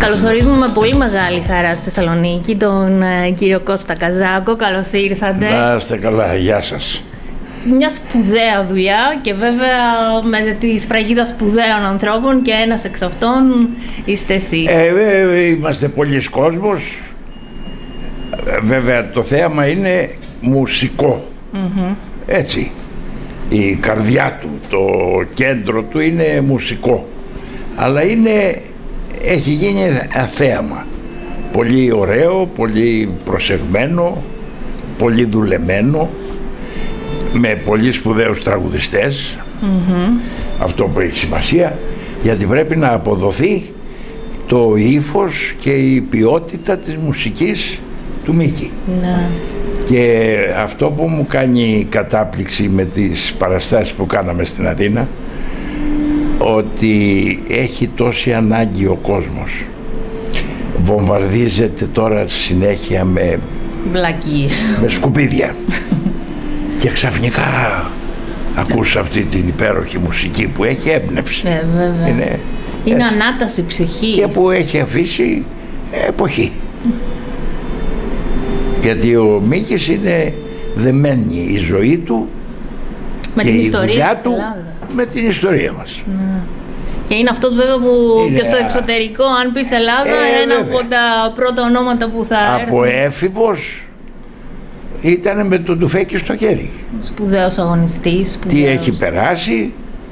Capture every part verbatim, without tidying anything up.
Καλωσορίζουμε με πολύ μεγάλη χαρά στη Θεσσαλονίκη τον ε, κύριο Κώστα Καζάκο. Καλώς ήρθατε. Να είστε καλά, γεια σας. Μια σπουδαία δουλειά και βέβαια με τη σφραγίδα σπουδαίων ανθρώπων και ένας εξ αυτών είστε εσείς. Ε, ε, είμαστε πολλοί κόσμος. Βέβαια το θέαμα είναι μουσικό. Mm-hmm. Έτσι. Η καρδιά του, το κέντρο του είναι μουσικό. Αλλά είναι, έχει γίνει θέαμα. Πολύ ωραίο, πολύ προσεγμένο, πολύ δουλεμένο, με πολύ σπουδαίους τραγουδιστές. Mm-hmm. Αυτό που έχει σημασία, γιατί πρέπει να αποδοθεί το ύφος και η ποιότητα της μουσικής του Μίκη. Ναι. Και αυτό που μου κάνει κατάπληξη με τις παραστάσεις που κάναμε στην Αθήνα, ότι έχει τόση ανάγκη ο κόσμος. Βομβαρδίζεται τώρα συνέχεια με βλακίες, με σκουπίδια και ξαφνικά ακούς αυτή την υπέροχη μουσική που έχει έμπνευση. Ναι, βέβαια. Είναι, είναι ανάταση ψυχής και που έχει αφήσει εποχή. Γιατί ο Μίκης είναι δεμένη η ζωή του με και την η ιστορία δουλειά της του Ελλάδας. Με την ιστορία μας. Ναι. Και είναι αυτός βέβαια που είναι και στο εξωτερικό, αν πεις Ελλάδα, ε, ένα βέβαια. από τα πρώτα ονόματα που θα από έρθουν. Έφηβος ήταν με το τουφέκι στο χέρι. Σπουδαίος αγωνιστής. Σπουδαίος. Τι έχει περάσει.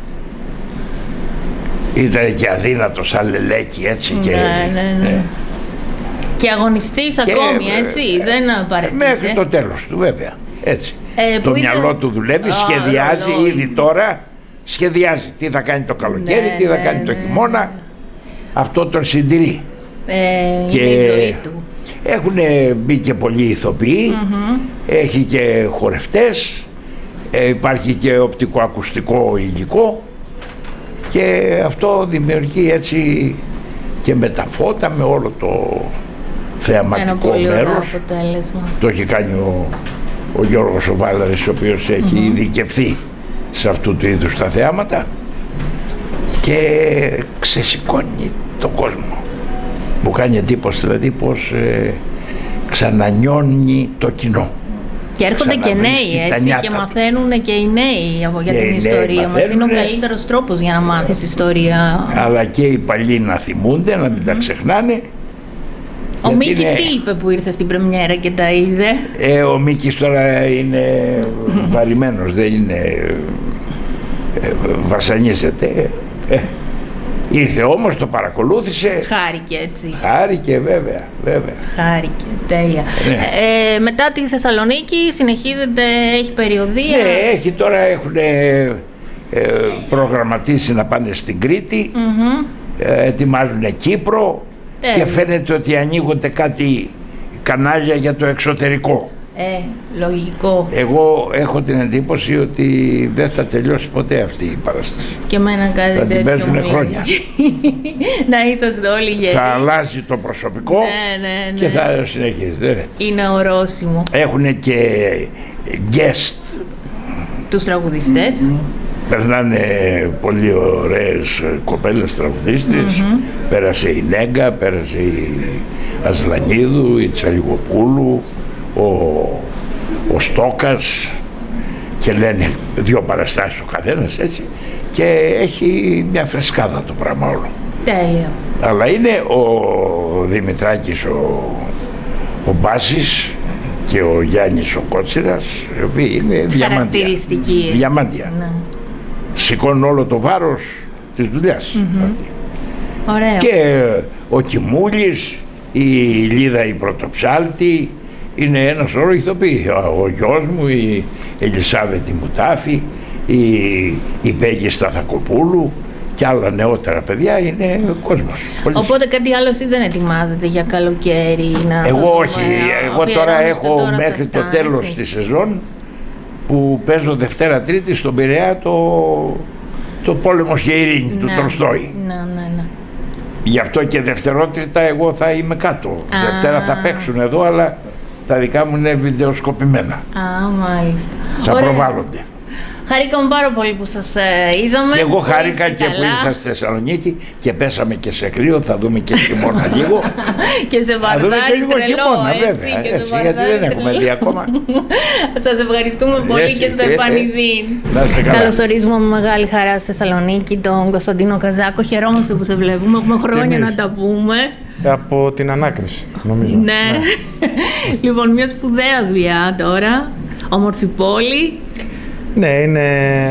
Ήταν και αδύνατος σαν λελέκι έτσι. Ναι, και, ναι, ναι. ναι. Και αγωνιστής και, ακόμη, έτσι, ε, δεν παρετείται. Μέχρι το τέλος του βέβαια, έτσι. Ε, το ήταν... μυαλό του δουλεύει, oh, σχεδιάζει oh, oh, ήδη oh. τώρα, σχεδιάζει τι θα κάνει το καλοκαίρι, ναι, τι θα ναι, κάνει ναι, το χειμώνα. Ναι. Αυτό τον συντηρεί. Ε, και είναι η ζωή του. Έχουν μπει και πολλοί ηθοποιοί, mm-hmm. έχει και χορευτές, ε, υπάρχει και οπτικοακουστικό υλικό και αυτό δημιουργεί έτσι και με τα φώτα, με όλο το θεαματικό μέρος. Το έχει κάνει ο, ο Γιώργος ο Βάλαρης, ο οποίος έχει mm-hmm. ειδικευθεί σε αυτού του είδους τα θεάματα και ξεσηκώνει τον κόσμο. Μου κάνει εντύπωση δηλαδή πως ε, ξανανιώνει το κοινό. Και έρχονται και νέοι έτσι και μαθαίνουν και οι νέοι από για και την ιστορία μας. Είναι ο καλύτερος τρόπος για να μάθεις ιστορία. Αλλά και οι παλιοί να θυμούνται, να μην mm. τα ξεχνάνε. Ο Μίκης είναι... τι είπε που ήρθε στην πρεμιέρα και τα είδε? Ε, ο Μίκης τώρα είναι βαρημένος, δεν είναι... Ε, βασανίζεται. Ε, ήρθε όμως, το παρακολούθησε. Χάρηκε έτσι. Χάρηκε βέβαια, βέβαια. Χάρηκε, τέλεια. Ναι. Ε, μετά τη Θεσσαλονίκη συνεχίζεται, έχει περιοδεία. Ναι, έχει τώρα, έχουν ε, προγραμματίσει να πάνε στην Κρήτη, mm-hmm. ε, ετοιμάζουν Κύπρο. Τέλεια. Και φαίνεται ότι ανοίγονται κάτι κανάλια για το εξωτερικό. Ε, λογικό. Εγώ έχω την εντύπωση ότι δεν θα τελειώσει ποτέ αυτή η παράσταση. Και εμένα κάτι θα την παίζουν χρόνια. Να είσαστε όλοι γεροί. Θα αλλάζει το προσωπικό, ναι, ναι, ναι. και θα συνεχίζεται. Είναι ορόσημο. Έχουν και guest. Τους τραγουδιστές. Mm-hmm. Περνάνε πολύ ωραίες κοπέλες τραγουδίστρες. Mm-hmm. Πέρασε η Νέγκα, πέρασε η Ασλανίδου, η Τσαλιγοπούλου, ο, ο Στόκας, και λένε δύο παραστάσεις ο καθένας έτσι, και έχει μια φρεσκάδα το πράγμα όλο. Τέλεια. Αλλά είναι ο Δημητράκης, ο, ο Μπάσης και ο Γιάννης ο Κότσιρας, οι οποίοι είναι διαμάντια. Διαμάντια. Ναι. Σηκώνουν όλο το βάρος της δουλειάς. Mm-hmm. Ωραία. Και ο Κιμούλης, η Λίδα η Πρωτοψάλτη, είναι ένας όρο ηθοποιοί. Ο γιος μου, η Ελισάβετη Μουτάφη, η, η Πέγγι Σταθακοπούλου και άλλα νεότερα παιδιά, είναι ο κόσμος. Οπότε κάτι άλλο εσείς δεν ετοιμάζετε για καλοκαίρι? Να εγώ όχι, εγώ τώρα έχω τώρα μέχρι το τέλος έτσι. Της σεζόν που παίζω Δευτέρα Τρίτη στον Πειραιά το, το Πόλεμος και Ειρήνη, ναι, του Τολστόη. Ναι, ναι, ναι. Γι' αυτό και Δευτερότριτα εγώ θα είμαι κάτω. Α. Δευτέρα θα παίξουν εδώ, αλλά τα δικά μου είναι βιντεοσκοπημένα. Α, μάλιστα. Θα Ωραία. προβάλλονται. Χαρήκαμε πάρα πολύ που σας ε, είδαμε. Και εγώ χάρηκα και καλά. που ήρθα στη Θεσσαλονίκη και πέσαμε και σε κρύο, θα δούμε και χειμώνα λίγο. Και σε βαρδάρι. Θα δούμε και λίγο τρελό, χειμώνα, έτσι, βέβαια. και Έτσι, σε γιατί δεν έχουμε δει ακόμα. Σας ευχαριστούμε πολύ Έτσι, και στο επανειδήν. Να είστε καλά. Καλωσορίζουμε με μεγάλη χαρά στη Θεσσαλονίκη τον Κωνσταντίνο Καζάκο. Χαιρόμαστε που σε βλέπουμε. Έχουμε χρόνια να τα πούμε. Από την ανάκριση, νομίζω. Ναι. ναι. Λοιπόν, μια σπουδαία δουλειά τώρα. Όμορφη πόλη. Ναι, είναι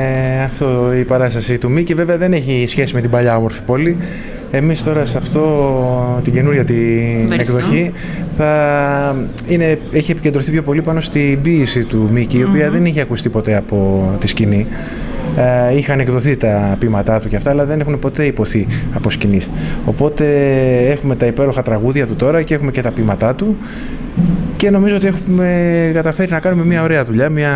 αυτό η παράσταση του Μίκη. Βέβαια δεν έχει σχέση με την παλιά όμορφη πόλη. Εμείς τώρα σε αυτό την καινούρια την εκδοχή θα είναι, έχει επικεντρωθεί πιο πολύ πάνω στην ποίηση του Μίκη, η οποία mm-hmm. δεν είχε ακουστεί ποτέ από τη σκηνή. Ε, είχαν εκδοθεί τα ποίηματά του και αυτά, αλλά δεν έχουν ποτέ υποθεί από σκηνής. Οπότε έχουμε τα υπέροχα τραγούδια του τώρα και έχουμε και τα ποίηματά του και νομίζω ότι έχουμε καταφέρει να κάνουμε μια ωραία δουλειά, μια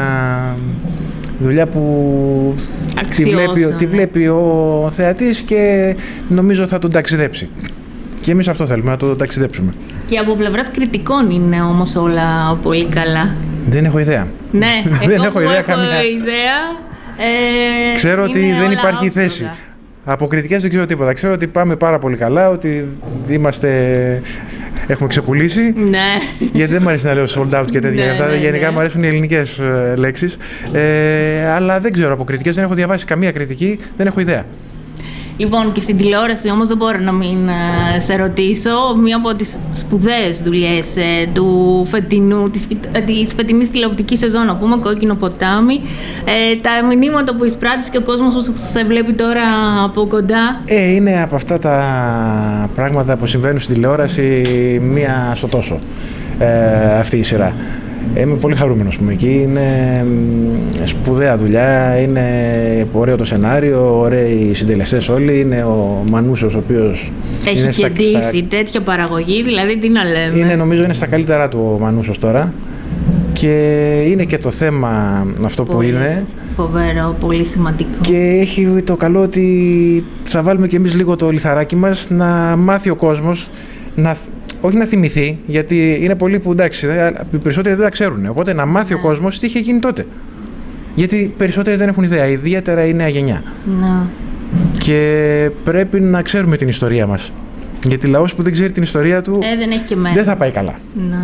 δουλειά που τη βλέπει, τη βλέπει ο θεατής και νομίζω θα τον ταξιδέψει. Και εμείς αυτό θέλουμε, να τον ταξιδέψουμε. Και από πλευράς κριτικών είναι όμως όλα πολύ καλά. Δεν έχω ιδέα. Ναι, δεν εγώ έχω ιδέα έχω καμία. ιδέα. Ε, ξέρω ότι δεν υπάρχει άφρογα. θέση. Από κριτικές δεν ξέρω τίποτα. Ξέρω ότι πάμε πάρα πολύ καλά, ότι είμαστε... έχουμε ξεπουλήσει. Ναι. Γιατί δεν μου αρέσει να λέω sold out και τέτοια. Ναι, αυτά. ναι, Γενικά ναι. μου αρέσουν οι ελληνικές ε, λέξεις. Ε, αλλά δεν ξέρω από κριτικές, δεν έχω διαβάσει καμία κριτική, δεν έχω ιδέα. Λοιπόν, και στην τηλεόραση όμως δεν μπορώ να μην ε, σε ρωτήσω. Μία από τις σπουδαίες δουλειές ε, του φετινού, της, ε, της φετινής τηλεοπτικής σεζόν, να πούμε, Κόκκινο ποτάμι. Ε, τα μηνύματα που εισπράττεις και ο κόσμος που σε βλέπει τώρα από κοντά. Ε, είναι από αυτά τα πράγματα που συμβαίνουν στην τηλεόραση μία στο τόσο. Ε, αυτή η σειρά. Είμαι πολύ χαρούμενος που είμαι εκεί, είναι σπουδαία δουλειά, είναι ωραίο το σενάριο, ωραίοι οι συντελεστές όλοι, είναι ο Μανούσος ο οποίος... Έχει είναι κεντήσει στα... τέτοια παραγωγή, δηλαδή τι να λέμε. Είναι, νομίζω είναι στα καλύτερά του ο Μανούσος τώρα και είναι και το θέμα αυτό πολύ που είναι. Φοβερό, πολύ σημαντικό. Και έχει το καλό ότι θα βάλουμε κι εμείς λίγο το λιθαράκι μας να μάθει ο κόσμος να... όχι να θυμηθεί, γιατί είναι πολλοί που εντάξει, οι περισσότεροι δεν τα ξέρουν. Οπότε να μάθει ναι. ο κόσμος τι είχε γίνει τότε. Γιατί περισσότεροι δεν έχουν ιδέα, ιδιαίτερα η νέα γενιά. Ναι. Και πρέπει να ξέρουμε την ιστορία μας. Γιατί λαός που δεν ξέρει την ιστορία του ε, δεν, έχει και δεν θα πάει καλά. Ναι.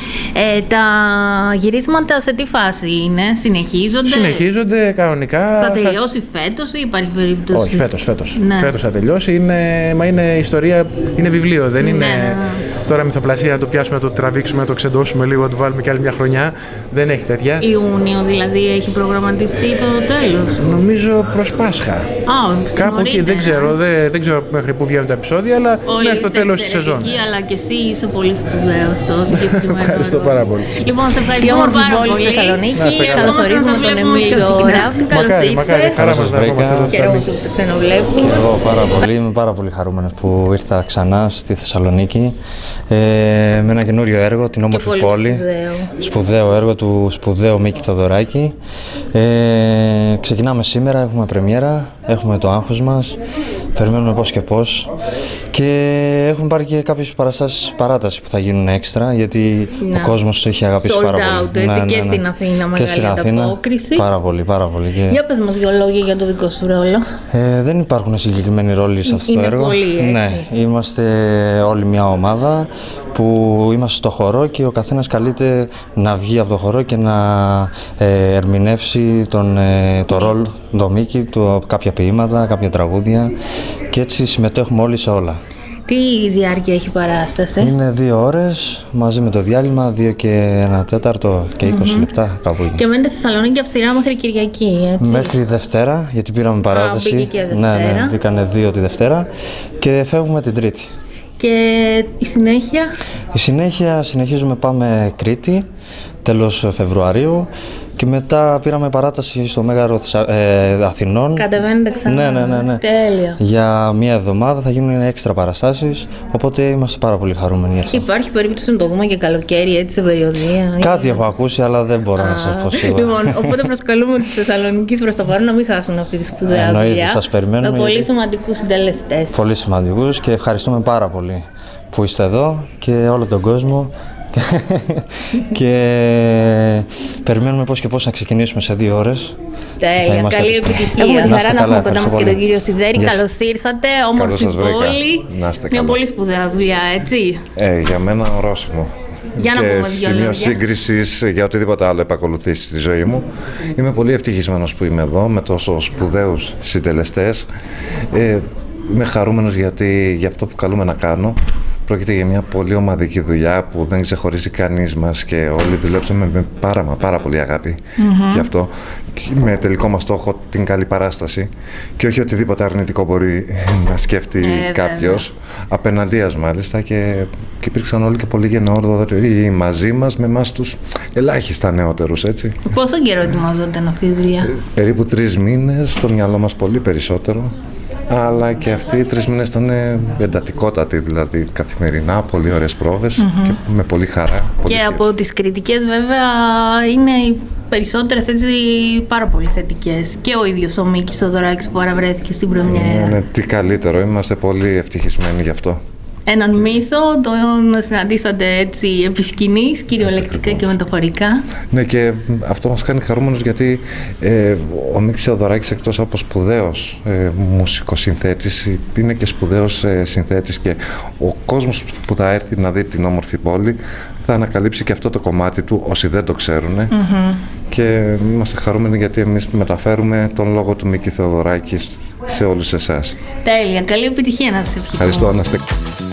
Ε, τα γυρίσματα σε τι φάση είναι, συνεχίζονται? Συνεχίζονται κανονικά. Θα τελειώσει θα... φέτος ή υπάρχει περίπτωση? Όχι, φέτος, φέτος. Ναι. Φέτος θα τελειώσει. Είναι, μα είναι ιστορία, είναι βιβλίο, δεν είναι ναι. τώρα μυθοπλασία να το πιάσουμε, να το τραβήξουμε, να το ξεντώσουμε λίγο, να το βάλουμε και άλλη μια χρονιά. Δεν έχει τέτοια. Ιούνιο δηλαδή έχει προγραμματιστεί το τέλος? Νομίζω προς Πάσχα. Α, κάπου εκεί, δεν ξέρω, δεν, δεν ξέρω μέχρι πού βγαίνουν τα επεισόδια, αλλά όλοι μέχρι το τέλος της σεζόν. Αλλά και εσύ είσαι πολύ σπουδαίος στο συγκεκριμένο. Ευχαριστώ πάρα πολύ. Λοιπόν, σε ευχαριστούμε πάρα πολύ στη Θεσσαλονίκη. Καλωσορίζουμε τον Εμίλιο Ράφτη. Καλώς Μακάρι, μακάρι, ήρθες. χαρά μας να ερχόμαστε εδώ στη Θεσσαλονίκη. Και σε ξαναβλέπουμε. Και εγώ πάρα πολύ, είμαι πάρα πολύ χαρούμενος που ήρθα ξανά στη Θεσσαλονίκη ε, με ένα καινούριο έργο, την όμορφη πόλη. Σπουδαίο. Σπουδαίο έργο του σπουδαίου Μίκη Θοδωράκη. Ε, ξεκινάμε σήμερα, έχουμε πρεμιέρα, έχουμε το άγχος μας, περιμένουμε πώς και πώς. Και έχουμε πάρει και κάποιες παραστάσεις παράταση που θα γίνουν έξτρα, γιατί να. ο κόσμος το έχει αγαπήσει Sold πάρα out, πολύ. Έτσι, ναι, ναι, ναι. Και στην Αθήνα μεγάλη και στην Αθήνα, ανταπόκριση. Πάρα πολύ, πάρα πολύ. Και... Για πες μας δύο λόγια για το δικό σου ρόλο. Ε, δεν υπάρχουν συγκεκριμένοι ρόλοι σε αυτό Είναι το έργο. πολύ, έτσι. Ναι, είμαστε όλη μια ομάδα που είμαστε στο χορό και ο καθένας καλείται να βγει από το χορό και να ε, ερμηνεύσει τον, ε, το ρόλο, το Μίκη, το, κάποια ποίηματα, κάποια τραγούδια και έτσι συμμετέχουμε όλοι σε όλα. Τι διάρκεια έχει η παράσταση? Είναι δύο ώρες μαζί με το διάλειμμα, δύο και ένα τέταρτο και είκοσι mm-hmm. λεπτά κάπου εκεί. Και μένετε Θεσσαλονίκη αυστηρά μέχρι Κυριακή, έτσι? Μέχρι Δευτέρα, γιατί πήραμε παράσταση. Α, μπήκε και Δευτέρα. Ναι, ναι, μπήκανε δύο τη Δευτέρα και φεύγουμε την Τρίτη. Και η συνέχεια? Η συνέχεια συνεχίζουμε, πάμε Κρήτη, τέλος Φεβρουαρίου και μετά πήραμε παράταση στο Μέγαρο ε, Αθηνών. Κατεβαίνετε ξανά. Ναι, ναι, ναι, ναι. Τέλεια. Για μία εβδομάδα θα γίνουν έξτρα παραστάσεις, οπότε είμαστε πάρα πολύ χαρούμενοι έτσι. Υπάρχει περίπτωση να το δούμε και καλοκαίρι, έτσι, σε περιοδία? Κάτι ή... έχω ακούσει, αλλά δεν μπορώ Α, να σας πω σίγουρα. Λοιπόν, οπότε προσκαλούμε τους Θεσσαλονικείς προς το παρόν να μην χάσουν αυτή τη σπουδαία Εννοείται, δουλειά. σας περιμένουμε. Με πολύ γιατί... σημαντικούς συντελεστές. Πολύ σημαντικούς και ευχαριστούμε πάρα πολύ που είστε εδώ και όλο τον κόσμο Και περιμένουμε πώς και πώς να ξεκινήσουμε σε δύο ώρες. Τέλεια, καλή επιτυχία. Έχουμε τη χαρά να έχουμε κοντά μας και τον κύριο Σιδέρη. Yes. Καλώς ήρθατε, όμορφη πόλη. Μια πολύ σπουδαία δουλειά, έτσι. Ε, για μένα ορόσημο. Για να και σημείο σύγκρισης για οτιδήποτε άλλο επακολουθήσει στη ζωή μου. Είμαι πολύ ευτυχισμένος που είμαι εδώ με τόσο σπουδαίους συντελεστές. Ε, είμαι χαρούμενος γιατί για αυτό που καλούμε να κάνω. Πρόκειται για μια πολύ ομαδική δουλειά που δεν ξεχωρίζει κανείς μας και όλοι δουλέψαμε με πάρα μα πάρα πολύ αγάπη mm-hmm. γι' αυτό, με τελικό μας στόχο την καλή παράσταση και όχι οτιδήποτε αρνητικό μπορεί να σκέφτει ε, κάποιος, απέναντίας μάλιστα, και, και υπήρξαν όλοι και πολύ γενναιόδοροι μαζί μας, με εμάς τους ελάχιστα νεότερους, έτσι. Πόσο καιρό ετοιμαζόταν αυτή η δουλειά? Ε, περίπου τρεις μήνες, στο μυαλό μας πολύ περισσότερο. Αλλά και αυτοί οι τρεις μήνες ήταν εντατικότατοι, δηλαδή καθημερινά, πολύ ωραίες πρόβες mm-hmm. και με πολύ χαρά. Πολύ και από τις κριτικές βέβαια είναι οι περισσότερες έτσι πάρα πολύ θετικές. Και ο ίδιος ο Μίκης Θοδωράκης που παραβρέθηκε στην πρεμιέρα. Ναι, ναι, τι καλύτερο, είμαστε πολύ ευτυχισμένοι γι' αυτό. Έναν μύθο, τον συναντήσατε έτσι επί σκηνής, κυριολεκτικά και μεταφορικά. Ναι, και αυτό μας κάνει χαρούμενος γιατί ε, ο Μίκης Θεοδωράκης, εκτός από σπουδαίος ε, μουσικοσυνθέτης, είναι και σπουδαίος ε, συνθέτης, και ο κόσμος που θα έρθει να δει την όμορφη πόλη θα ανακαλύψει και αυτό το κομμάτι του, όσοι δεν το ξέρουν. Mm-hmm. Και είμαστε χαρούμενοι γιατί εμείς μεταφέρουμε τον λόγο του Μίκη Θεοδωράκη σε όλους εσάς. Τέλεια, καλή επιτυχία να σας ευχηθώ. Ευχαριστώ, να είστε.